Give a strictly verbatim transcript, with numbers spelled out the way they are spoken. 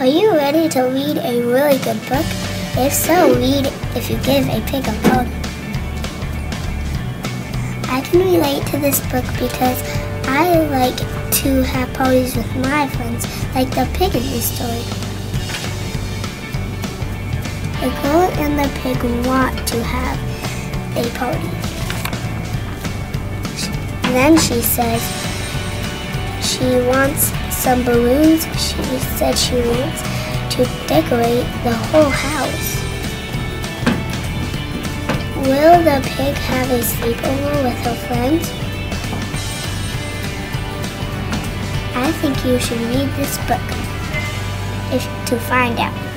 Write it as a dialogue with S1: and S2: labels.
S1: Are you ready to read a really good book? If so, read If You Give a Pig a Bone. I can relate to this book because I like to have parties with my friends, like the pig in this story. The girl and the pig want to have a party. And then she says she wants some balloons. She said she wants to decorate the whole house. Will the pig have a sleepover with her friends? I think you should read this book if, to find out.